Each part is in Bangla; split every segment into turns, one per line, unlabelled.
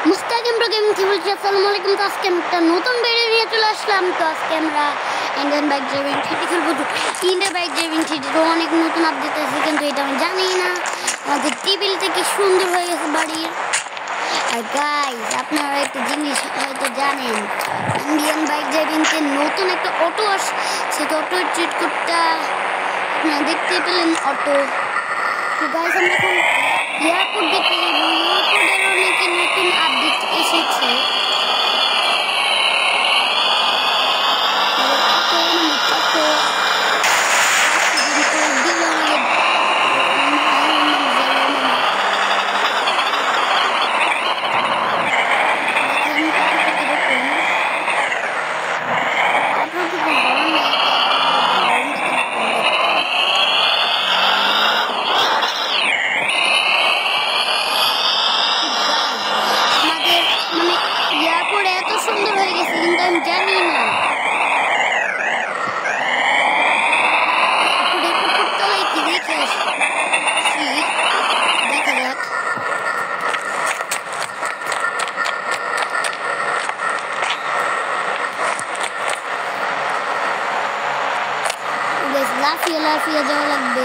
Mustaqim Gaming TV Assalamualaikum তো আজকে একটা নতুন ভিডিও নিয়ে চলে আসলাম। তো আজকে আমরা ইন্ডিয়ান বাইক ড্রাইভিং সিটি খেলবো। তো ইন্ডিয়ান বাইক ড্রাইভিং সিটির অনেক নতুন আপডেট আছে, কিন্তু এটা আমি জানি না। আমাদের টেবিলটা কি সুন্দর হয়ে গেছে বাড়ির। আর গাইস, আপনারা একটা জিনিস হয়তো জানেন, ইন্ডিয়ান বাইক ড্রাইভিংতে নতুন একটা অটো আসছে। তো অটো ট্রিট করতে আপনারা দেখতে পেলেন অটো। তো গাইস, আমরা এখন এয়ারপোর্ট দেখতে যাবো। এয়ারপোর্টেরও নাকি নতুন আপডেট এসেছে। সুন্দর হয়ে গেছে, কিন্তু আমি জানি না উপরতলায় কি দেখে আসি। দেখা যাক। লাফিয়ে লাফিয়ে যাওয়া লাগবে।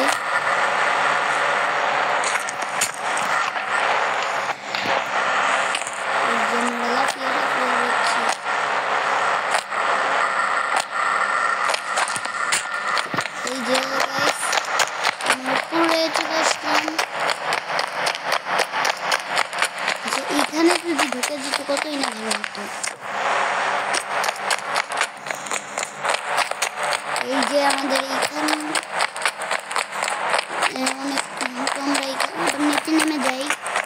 এখানে যদি ঢুকে যেত কতই না ভালো হতো। এই যে আমাদের এইখানে অনেক, আমরা এখানে নিচে নেমে যাই।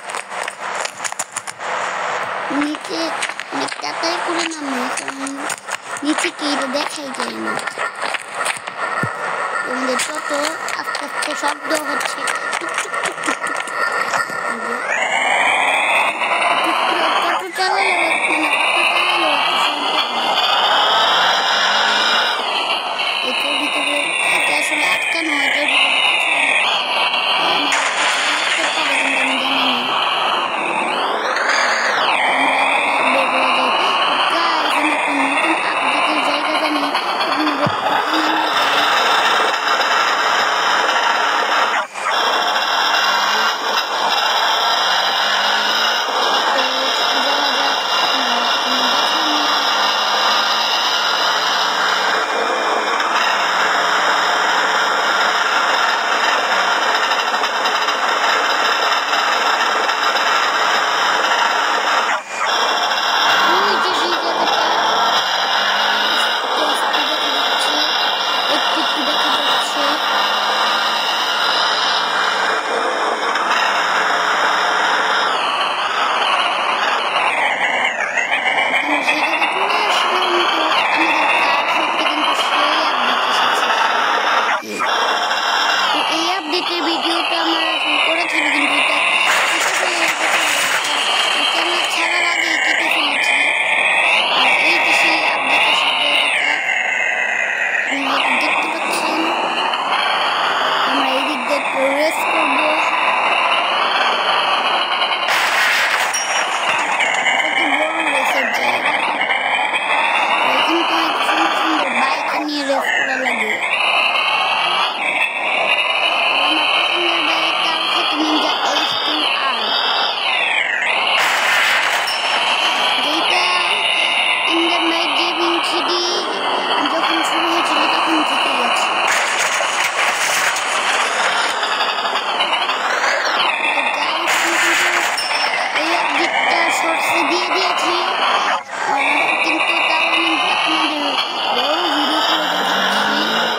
নিচে অনেক টাকাই করে নামে, কারণ নিচে কি দেখাই যায় না। আমাদের টোটো আস্তে আস্তে শব্দ হচ্ছে। ভিডিওটা আমরা করেছিল, কিন্তু এটা ছাড়ার আগে কেটে ফেলেছি। আর এই যে সেই আপডেটের সাথে দেখতে পাচ্ছেন, আমরা এই দিক দিয়ে রেস করবো। কত বড় রেসের জায়গা। এখানে তো অনেক সুন্দর সুন্দর বাইক নিয়ে রেস করা লাগে। যখন শুরু হয়েছিল তখন থেকে গেছে। এই আপডেটটা শর্টসে দিয়ে দিয়েছি, কিন্তু তাও আমি আপনাদের বড় ভিডিও করে দেখাচ্ছি।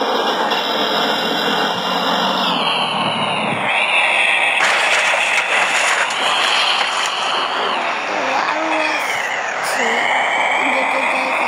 আরো আছে আপডেটের জায়গা।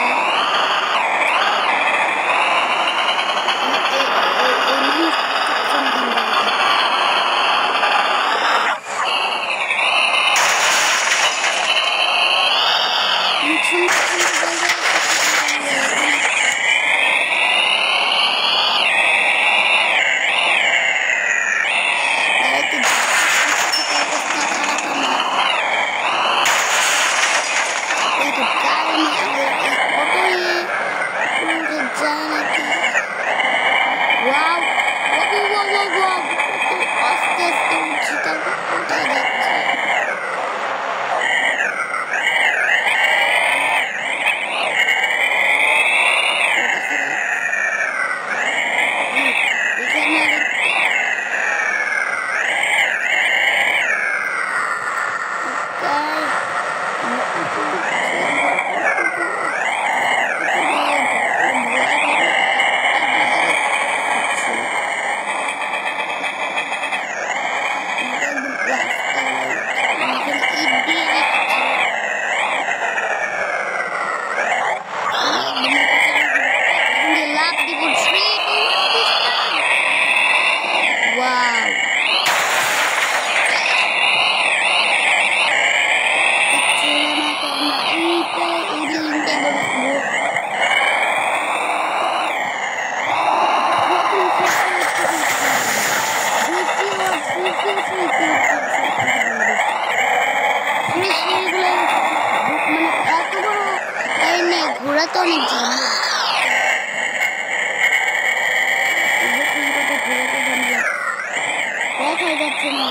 ওরা তো অনেক ঝামেলা দেখাই যাচ্ছে না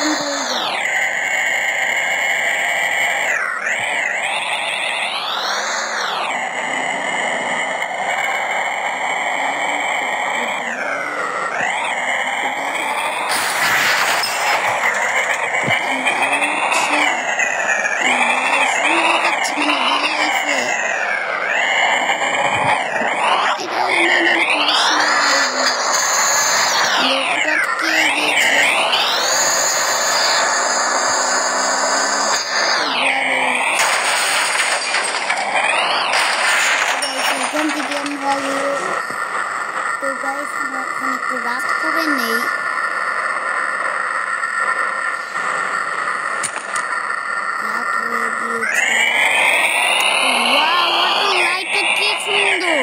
তো গাইস আমরা এখন একটু রাত করে নেই রাত হয়ে গিয়েছে ওয়াও ওয়াটার লাইটটা কি সুন্দর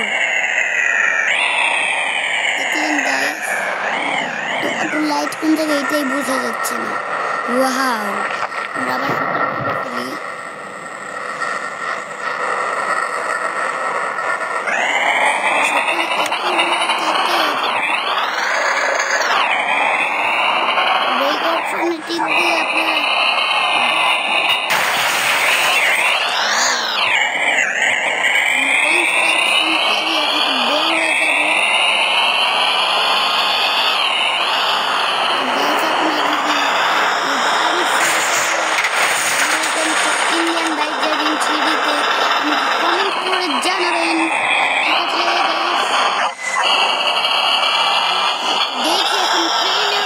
দেখলেন গাইস তো ওয়াটার লাইট কোন জায়গায় এটাই বোঝা যাচ্ছে না ওয়াও আমরা আবার সকালে টিপ দিয়ে আপনারা ইন্ডিয়ান বাইক ড্রাইভিং থ্রিডিতে কমেন্ট করে জানাবেন দেখি এখন ট্রেনের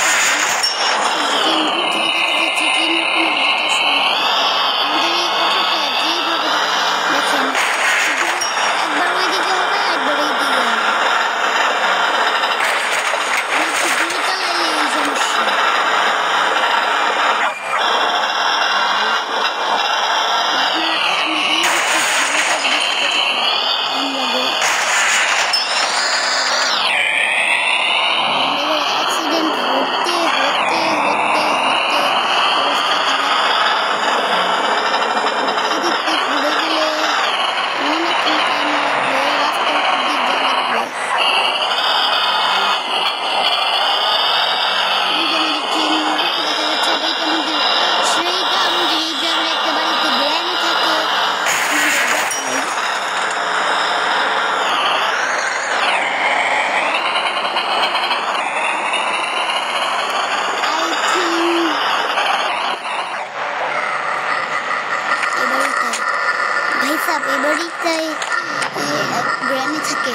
এবারেই গ্রামে থাকে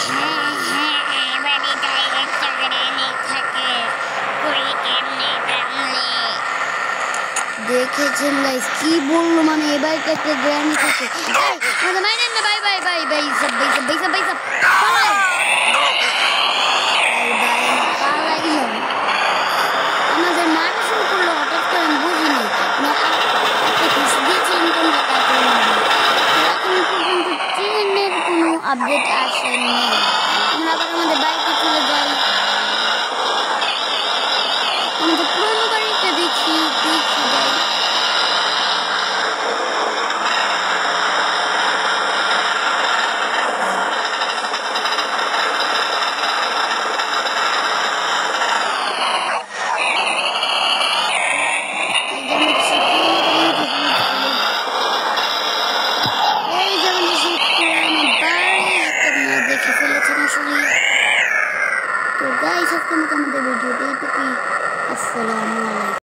দেখেছেন গাইস কি বললো মানে এবার একটা গ্রামে থাকে বাই বাই বাই বাই সব বাই সব বাই সব বাই সব আমাদের মারা শুরু করলো হঠাৎ করে আমি বুঝিনি ঘুষ দিয়েছিলেন কোন ট্রেনের কোনো আপডেট আসেনি আমরা আবার আমাদের বাইকে চলে যাই আমাদের পুরোনো বাড়িটা দেখি যাই দেখে ফেলেছেন আসলে তো গাইস আজকের মতো আমাদের ভিডিওটি এটুকুই আসসালামু আলাইকুম।